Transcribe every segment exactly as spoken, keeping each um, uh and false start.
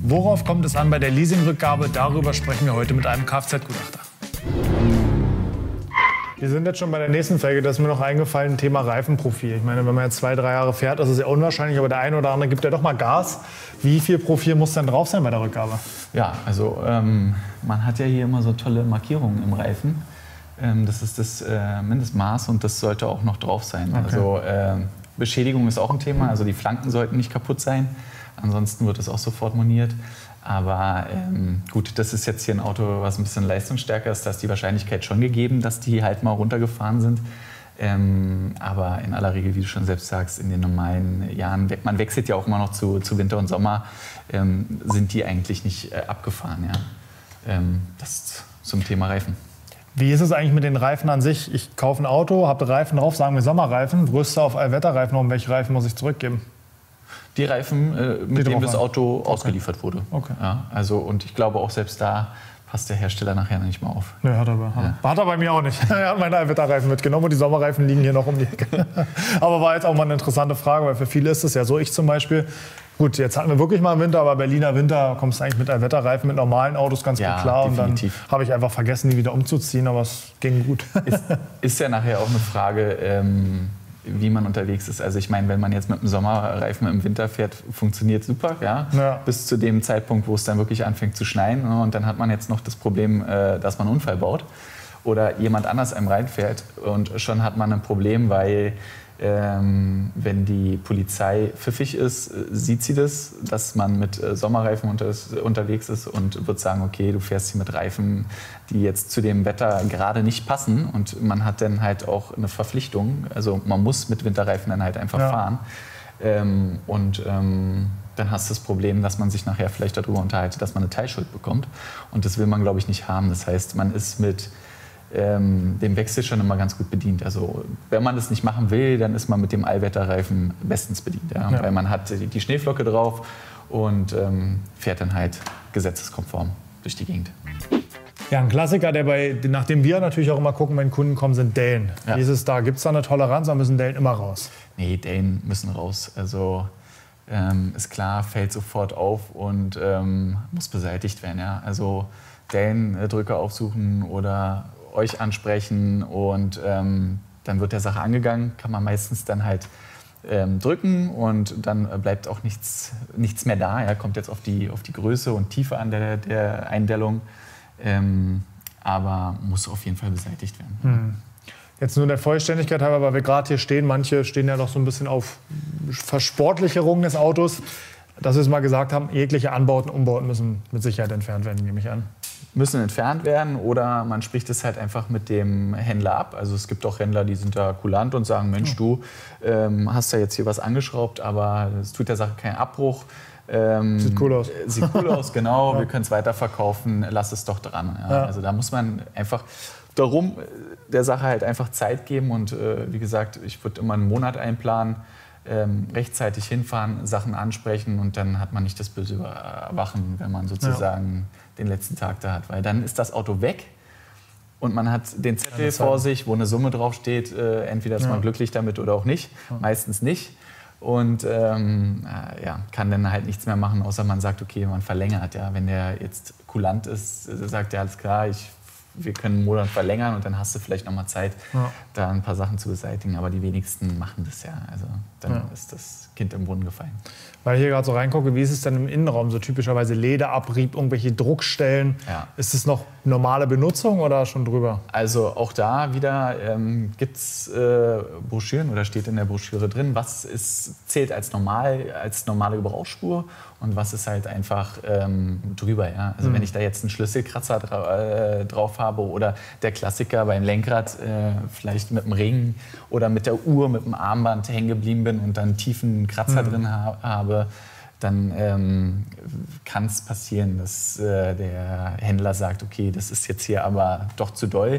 Worauf kommt es an bei der Leasingrückgabe? Darüber sprechen wir heute mit einem Kfz-Gutachter. Wir sind jetzt schon bei der nächsten Felge. Da ist mir noch eingefallen, Thema Reifenprofil. Ich meine, wenn man jetzt zwei, drei Jahre fährt, das ist ja unwahrscheinlich, aber der eine oder andere gibt ja doch mal Gas. Wie viel Profil muss denn drauf sein bei der Rückgabe? Ja, also ähm, man hat ja hier immer so tolle Markierungen im Reifen. Ähm, das ist das äh, Mindestmaß und das sollte auch noch drauf sein. Okay. Also äh, Beschädigung ist auch ein Thema. Also die Flanken sollten nicht kaputt sein. Ansonsten wird es auch sofort moniert. Aber ähm, gut, das ist jetzt hier ein Auto, was ein bisschen leistungsstärker ist. Da ist die Wahrscheinlichkeit schon gegeben, dass die halt mal runtergefahren sind. Ähm, aber in aller Regel, wie du schon selbst sagst, in den normalen Jahren, man wechselt ja auch immer noch zu, zu Winter und Sommer, ähm, sind die eigentlich nicht äh, abgefahren. Ja? Ähm, das zum Thema Reifen. Wie ist es eigentlich mit den Reifen an sich? Ich kaufe ein Auto, habe Reifen drauf, sagen wir Sommerreifen, rüste auf Allwetterreifen. Um welche Reifen muss ich zurückgeben? Die Reifen, äh, mit denen das Auto okay. ausgeliefert wurde. Okay. Ja, also, und ich glaube auch selbst da passt der Hersteller nachher nicht mehr auf. Nee, hat er, ja. hat er bei mir auch nicht. Er hat meine Allwetterreifen mitgenommen und die Sommerreifen liegen hier noch um die Ecke. Aber war jetzt auch mal eine interessante Frage, weil für viele ist es ja so. Ich zum Beispiel, gut, jetzt hatten wir wirklich mal Winter, aber Berliner Winter kommst du eigentlich mit Allwetterreifen, mit normalen Autos ganz ja, gut klar. Definitiv. Und dann habe ich einfach vergessen, die wieder umzuziehen, aber es ging gut. Ist, ist ja nachher auch eine Frage, ähm, wie man unterwegs ist. Also ich meine, wenn man jetzt mit einem Sommerreifen im Winter fährt, funktioniert super, ja? Ja. Bis zu dem Zeitpunkt, wo es dann wirklich anfängt zu schneien. Und dann hat man jetzt noch das Problem, dass man einen Unfall baut oder jemand anders einem reinfährt. Und schon hat man ein Problem, weil ähm, wenn die Polizei pfiffig ist, sieht sie das, dass man mit Sommerreifen unter, unterwegs ist und wird sagen, okay, du fährst hier mit Reifen, die jetzt zu dem Wetter gerade nicht passen. Und man hat dann halt auch eine Verpflichtung. Also man muss mit Winterreifen dann halt einfach ja. fahren. Ähm, und ähm, dann hast du das Problem, dass man sich nachher vielleicht darüber unterhält, dass man eine Teilschuld bekommt. Und das will man, glaube ich, nicht haben. Das heißt, man ist mit ähm, dem Wechsel schon immer ganz gut bedient. Also wenn man das nicht machen will, dann ist man mit dem Allwetterreifen bestens bedient. Ja? Ja. Weil man hat die, die Schneeflocke drauf und ähm, fährt dann halt gesetzeskonform durch die Gegend. Ja, ein Klassiker, der bei, nachdem wir natürlich auch immer gucken, wenn Kunden kommen, sind Dellen. Ja. Wie ist es da? Gibt es da eine Toleranz oder müssen Dellen immer raus? Nee, Dellen müssen raus. Also ähm, ist klar, fällt sofort auf und ähm, muss beseitigt werden. Ja? Also Dellendrücke aufsuchen oder euch ansprechen und ähm, dann wird der Sache angegangen. Kann man meistens dann halt ähm, drücken und dann bleibt auch nichts, nichts mehr da. Ja? Kommt jetzt auf die, auf die Größe und Tiefe an der, der Eindellung. Ähm, aber muss auf jeden Fall beseitigt werden. Hm. Jetzt nur der Vollständigkeit halber, weil wir gerade hier stehen, manche stehen ja doch so ein bisschen auf Versportlicherung des Autos, dass wir es mal gesagt haben, jegliche Anbauten, Umbauten müssen mit Sicherheit entfernt werden, nehme ich an. Müssen entfernt werden oder man spricht es halt einfach mit dem Händler ab. Also es gibt auch Händler, die sind da kulant und sagen, Mensch, du ähm, hast ja jetzt hier was angeschraubt, aber es tut der Sache keinen Abbruch. Ähm, sieht cool aus. Sieht cool aus, genau. Ja. Wir können es weiterverkaufen, lass es doch dran. Ja. Ja. Also da muss man einfach darum der Sache halt einfach Zeit geben und äh, wie gesagt, ich würde immer einen Monat einplanen, ähm, rechtzeitig hinfahren, Sachen ansprechen und dann hat man nicht das böse Erwachen, wenn man sozusagen ja. den letzten Tag da hat, weil dann ist das Auto weg und man hat den Zettel ja, vor sich, wo eine Summe draufsteht, äh, entweder ist ja. man glücklich damit oder auch nicht, ja. meistens nicht. Und ähm, ja, kann dann halt nichts mehr machen, außer man sagt, okay, man verlängert. Ja. Wenn der jetzt kulant ist, sagt er, alles klar, ich, wir können einen Monat verlängern und dann hast du vielleicht noch mal Zeit, ja. da ein paar Sachen zu beseitigen. Aber die wenigsten machen das ja. Also dann ja. ist das Kind im Brunnen gefallen. Weil ich hier gerade so reingucke, wie ist es denn im Innenraum? So typischerweise Lederabrieb, irgendwelche Druckstellen. Ja. Ist es noch normale Benutzung oder schon drüber? Also auch da wieder ähm, gibt es äh, Broschüren oder steht in der Broschüre drin, was ist, zählt als, normal, als normale Gebrauchsspur und was ist halt einfach ähm, drüber. Ja? Also mhm. wenn ich da jetzt einen Schlüsselkratzer dra äh, drauf habe oder der Klassiker beim Lenkrad äh, vielleicht mit dem Ring oder mit der Uhr, mit dem Armband hängen geblieben bin und dann einen tiefen Kratzer mhm. drin ha habe, dann ähm, kann es passieren, dass äh, der Händler sagt, okay, das ist jetzt hier aber doch zu doll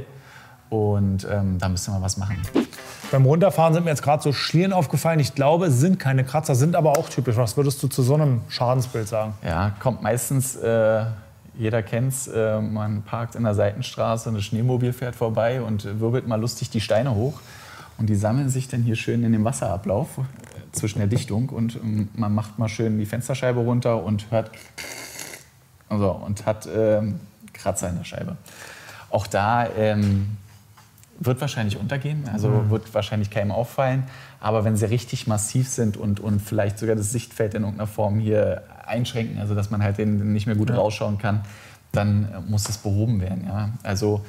und ähm, da müssen wir was machen. Beim Runterfahren sind mir jetzt gerade so Schlieren aufgefallen. Ich glaube, es sind keine Kratzer, sind aber auch typisch. Was würdest du zu so einem Schadensbild sagen? Ja, kommt meistens, äh, jeder kennt es, äh, man parkt in der Seitenstraße, ein Schneemobil fährt vorbei und wirbelt mal lustig die Steine hoch. Und die sammeln sich dann hier schön in dem Wasserablauf äh, zwischen der Dichtung und ähm, man macht mal schön die Fensterscheibe runter und hört So, und hat ähm, Kratzer in der Scheibe. Auch da ähm, wird wahrscheinlich untergehen, also mhm. wird wahrscheinlich keinem auffallen. Aber wenn sie richtig massiv sind und, und vielleicht sogar das Sichtfeld in irgendeiner Form hier einschränken, also dass man halt den nicht mehr gut ja. rausschauen kann, dann muss das behoben werden. Ja? Also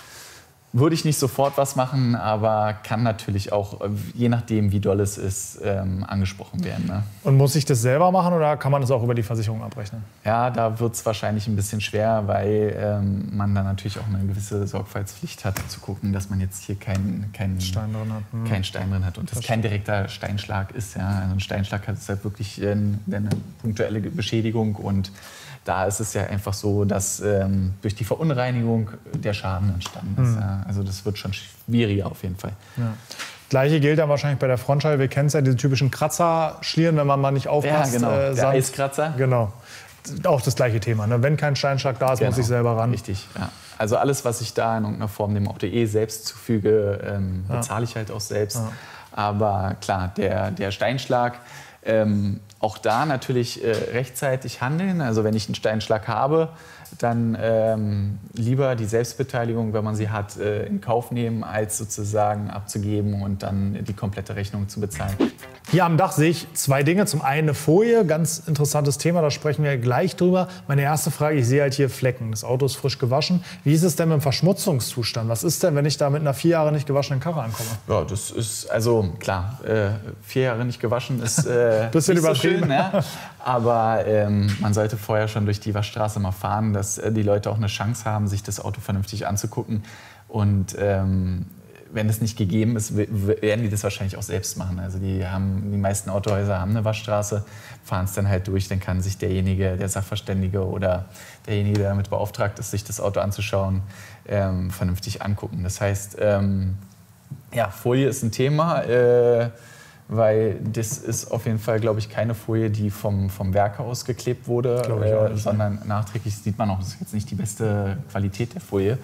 würde ich nicht sofort was machen, aber kann natürlich auch, je nachdem wie doll es ist, ähm, angesprochen werden. Ne? Und muss ich das selber machen oder kann man das auch über die Versicherung abrechnen? Ja, da wird es wahrscheinlich ein bisschen schwer, weil ähm, man dann natürlich auch eine gewisse Sorgfaltspflicht hat, zu gucken, dass man jetzt hier keinen kein Stein drin hat. Hm. Kein Stein drin hat und das, das kein direkter Steinschlag ist. Ja? Also ein Steinschlag hat es halt wirklich eine, eine punktuelle Beschädigung und da ist es ja einfach so, dass ähm, durch die Verunreinigung der Schaden entstanden ist. Mhm. Ja. Also das wird schon schwieriger auf jeden Fall. Ja. Gleiche gilt dann wahrscheinlich bei der Frontscheibe. Wir kennen es ja, diese typischen Kratzerschlieren, wenn man mal nicht aufpasst. Ja, genau. Äh, der Eiskratzer. Genau. Auch das gleiche Thema. Ne? Wenn kein Steinschlag da ist, genau. muss ich selber ran. Richtig, ja. Also alles, was ich da in irgendeiner Form dem Auto eh selbst zufüge, ähm, ja. bezahle ich halt auch selbst. Ja. Aber klar, der, der Steinschlag, ähm, auch da natürlich äh, rechtzeitig handeln. Also wenn ich einen Steinschlag habe, dann ähm, lieber die Selbstbeteiligung, wenn man sie hat, äh, in Kauf nehmen, als sozusagen abzugeben und dann die komplette Rechnung zu bezahlen. Hier am Dach sehe ich zwei Dinge. Zum einen eine Folie, ganz interessantes Thema, da sprechen wir gleich drüber. Meine erste Frage, ich sehe halt hier Flecken. Das Auto ist frisch gewaschen. Wie ist es denn mit dem Verschmutzungszustand? Was ist denn, wenn ich da mit einer vier Jahre nicht gewaschenen Karre ankomme? Ja, das ist, also klar, äh, vier Jahre nicht gewaschen ist äh, bisschen nicht übertrieben. So schön, ne? Aber ähm, man sollte vorher schon durch die Waschstraße mal fahren, dass äh, die Leute auch eine Chance haben, sich das Auto vernünftig anzugucken. Und ähm, wenn das nicht gegeben ist, werden die das wahrscheinlich auch selbst machen. Also die, haben, die meisten Autohäuser haben eine Waschstraße, fahren es dann halt durch, dann kann sich derjenige, der Sachverständige oder derjenige, der damit beauftragt ist, sich das Auto anzuschauen, ähm, vernünftig angucken. Das heißt, ähm, ja, Folie ist ein Thema, äh, weil das ist auf jeden Fall, glaube ich, keine Folie, die vom, vom Werker aus geklebt wurde, äh, nicht, sondern nachträglich sieht man auch, das ist jetzt nicht die beste Qualität der Folie.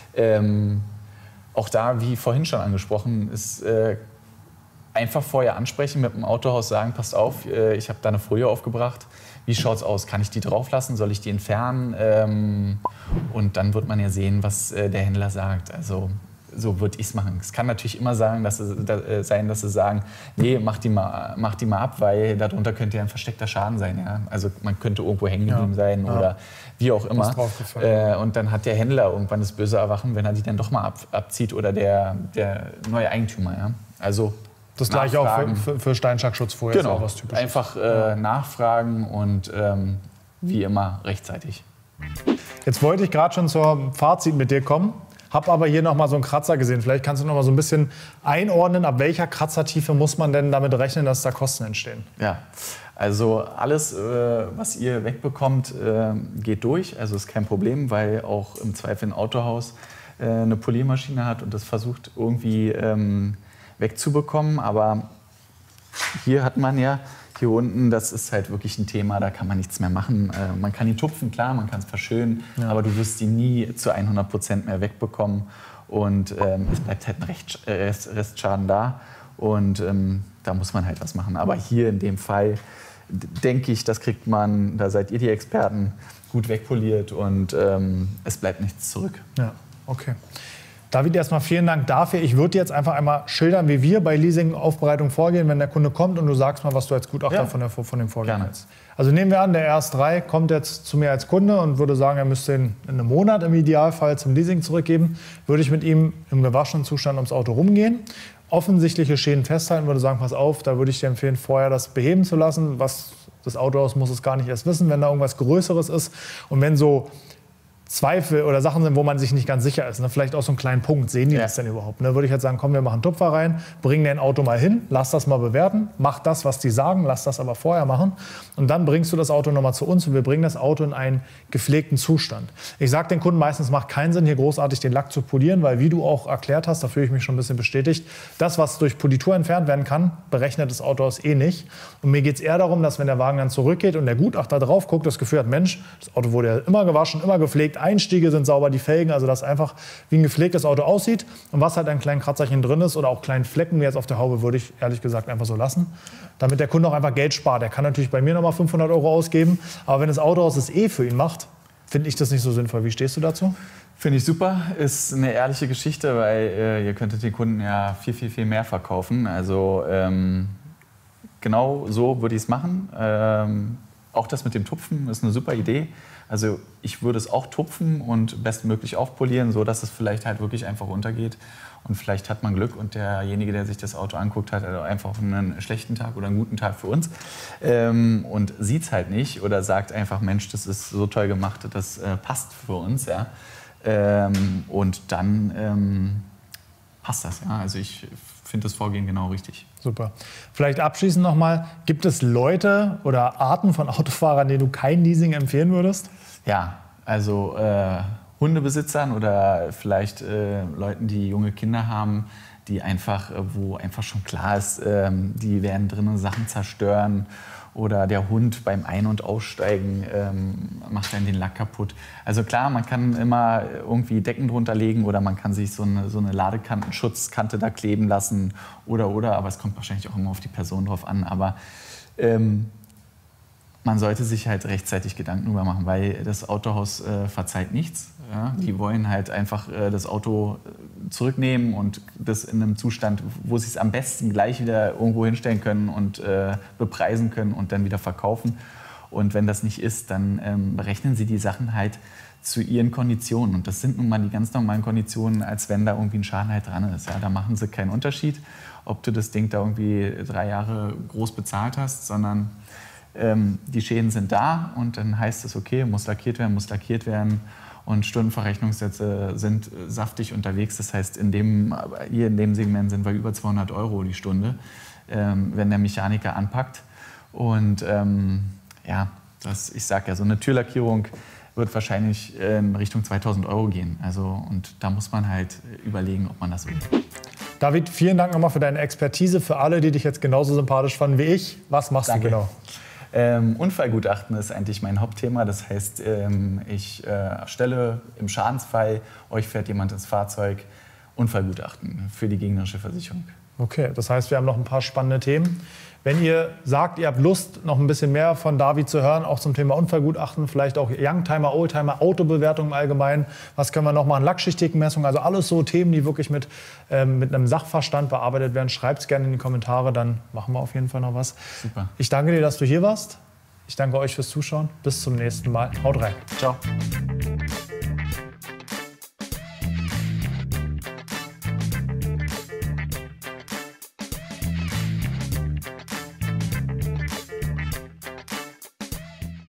Ähm, Auch da, wie vorhin schon angesprochen, ist äh, einfach vorher ansprechen, mit dem Autohaus sagen, passt auf, äh, ich habe da eine Folie aufgebracht, wie schaut's aus? Kann ich die drauflassen? Soll ich die entfernen? Ähm, und dann wird man ja sehen, was äh, der Händler sagt. Also so würde ich es machen. Es kann natürlich immer sagen, dass sie, da, äh, sein, dass sie sagen, nee, mach die, mal, mach die mal ab, weil darunter könnte ja ein versteckter Schaden sein. Ja? Also man könnte irgendwo hängen geblieben ja. sein ja. oder wie auch immer. Äh, und dann hat der Händler irgendwann das böse Erwachen, wenn er die dann doch mal ab, abzieht oder der, der neue Eigentümer. Ja? Also das gleiche auch für, für, für Steinschlagschutzfolie. Genau, was typisch einfach äh, ja. nachfragen und ähm, wie immer rechtzeitig. Jetzt wollte ich gerade schon zum Fazit mit dir kommen. Habe aber hier noch mal so einen Kratzer gesehen. Vielleicht kannst du noch mal so ein bisschen einordnen, ab welcher Kratzertiefe muss man denn damit rechnen, dass da Kosten entstehen? Ja, also alles, äh, was ihr wegbekommt, äh, geht durch. Also ist kein Problem, weil auch im Zweifel ein Autohaus äh, eine Poliermaschine hat und das versucht irgendwie ähm, wegzubekommen. Aber hier hat man ja, hier unten, das ist halt wirklich ein Thema, da kann man nichts mehr machen. Äh, man kann ihn tupfen, klar, man kann es verschönen, ja. aber du wirst ihn nie zu hundert Prozent mehr wegbekommen. Und ähm, es bleibt halt ein Rest, Rest, Restschaden da und ähm, da muss man halt was machen. Aber hier in dem Fall denke ich, das kriegt man, da seid ihr die Experten, gut wegpoliert und ähm, es bleibt nichts zurück. Ja, okay. David, erstmal vielen Dank dafür. Ich würde jetzt einfach einmal schildern, wie wir bei Leasing-Aufbereitung vorgehen, wenn der Kunde kommt und du sagst mal, was du als Gutachter ja. von, der, von dem Vorgehen hältst. Also nehmen wir an, der R S drei kommt jetzt zu mir als Kunde und würde sagen, er müsste ihn in einem Monat im Idealfall zum Leasing zurückgeben. Würde ich mit ihm im gewaschenen Zustand ums Auto rumgehen, offensichtliche Schäden festhalten, würde sagen, pass auf, da würde ich dir empfehlen, vorher das beheben zu lassen. Was das Autohaus muss es gar nicht erst wissen, wenn da irgendwas Größeres ist. Und wenn so Zweifel oder Sachen sind, wo man sich nicht ganz sicher ist. Ne? Vielleicht auch so einen kleinen Punkt, sehen die ja. das denn überhaupt? Ne? Würde ich jetzt sagen, komm, wir machen Tupfer rein, bringen dein Auto mal hin, lass das mal bewerten, mach das, was die sagen, lass das aber vorher machen. Und dann bringst du das Auto nochmal zu uns und wir bringen das Auto in einen gepflegten Zustand. Ich sage den Kunden meistens, macht keinen Sinn, hier großartig den Lack zu polieren, weil wie du auch erklärt hast, da fühle ich mich schon ein bisschen bestätigt, das, was durch Politur entfernt werden kann, berechnet das Autohaus eh nicht. Und mir geht es eher darum, dass wenn der Wagen dann zurückgeht und der Gutachter drauf guckt, das Gefühl hat, Mensch, das Auto wurde ja immer gewaschen, immer gepflegt, Einstiege sind sauber, die Felgen, also dass einfach wie ein gepflegtes Auto aussieht und was halt ein kleinen Kratzerchen drin ist oder auch kleinen Flecken wie jetzt auf der Haube, würde ich ehrlich gesagt einfach so lassen, damit der Kunde auch einfach Geld spart. Der kann natürlich bei mir nochmal fünfhundert Euro ausgeben, aber wenn das Autohaus es eh für ihn macht, finde ich das nicht so sinnvoll. Wie stehst du dazu? Finde ich super. Ist eine ehrliche Geschichte, weil äh, ihr könntet den Kunden ja viel, viel, viel mehr verkaufen. Also ähm, genau so würde ich es machen. Ähm, auch das mit dem Tupfen ist eine super Idee. Also ich würde es auch tupfen und bestmöglich aufpolieren, so dass es vielleicht halt wirklich einfach untergeht. Und vielleicht hat man Glück und derjenige, der sich das Auto anguckt, hat also einfach einen schlechten Tag oder einen guten Tag für uns ähm, und sieht es halt nicht oder sagt einfach, Mensch, das ist so toll gemacht, das äh, passt für uns. Ja. Ähm, und dann ähm, passt das. Ja. Also ich finde das Vorgehen genau richtig. Super. Vielleicht abschließend nochmal, gibt es Leute oder Arten von Autofahrern, denen du kein Leasing empfehlen würdest? Ja, also äh, Hundebesitzern oder vielleicht äh, Leuten, die junge Kinder haben, die einfach, wo einfach schon klar ist, ähm, die werden drinnen Sachen zerstören oder der Hund beim Ein- und Aussteigen ähm, macht dann den Lack kaputt. Also klar, man kann immer irgendwie Decken drunter legen oder man kann sich so eine, so eine Ladekantenschutzkante da kleben lassen oder, oder, aber es kommt wahrscheinlich auch immer auf die Person drauf an, aber ähm, man sollte sich halt rechtzeitig Gedanken darüber machen, weil das Autohaus äh, verzeiht nichts. Ja? Die wollen halt einfach äh, das Auto zurücknehmen und das in einem Zustand, wo sie es am besten gleich wieder irgendwo hinstellen können und äh, bepreisen können und dann wieder verkaufen. Und wenn das nicht ist, dann ähm, berechnen sie die Sachen halt zu ihren Konditionen. Und das sind nun mal die ganz normalen Konditionen, als wenn da irgendwie ein Schaden halt dran ist. Ja? Da machen sie keinen Unterschied, ob du das Ding da irgendwie drei Jahre groß bezahlt hast, sondern Ähm, die Schäden sind da und dann heißt es, okay, muss lackiert werden, muss lackiert werden und Stundenverrechnungssätze sind äh, saftig unterwegs. Das heißt, in dem, hier in dem Segment sind wir über zweihundert Euro die Stunde, ähm, wenn der Mechaniker anpackt. Und ähm, ja, das, ich sage ja, so eine Türlackierung wird wahrscheinlich in Richtung zweitausend Euro gehen. Also, und da muss man halt überlegen, ob man das will. David, vielen Dank nochmal für deine Expertise. Für alle, die dich jetzt genauso sympathisch fanden wie ich, was machst Danke. du genau? Ähm, Unfallgutachten ist eigentlich mein Hauptthema. Das heißt, ähm, ich äh, erstelle im Schadensfall, euch fährt jemand ins Fahrzeug, Unfallgutachten für die gegnerische Versicherung. Okay, das heißt, wir haben noch ein paar spannende Themen. Wenn ihr sagt, ihr habt Lust, noch ein bisschen mehr von David zu hören, auch zum Thema Unfallgutachten, vielleicht auch Youngtimer, Oldtimer, Autobewertung im Allgemeinen, was können wir noch machen, Lackschichtenmessung, also alles so Themen, die wirklich mit, ähm, mit einem Sachverstand bearbeitet werden. Schreibt es gerne in die Kommentare, dann machen wir auf jeden Fall noch was. Super. Ich danke dir, dass du hier warst. Ich danke euch fürs Zuschauen. Bis zum nächsten Mal. Haut rein. Ciao.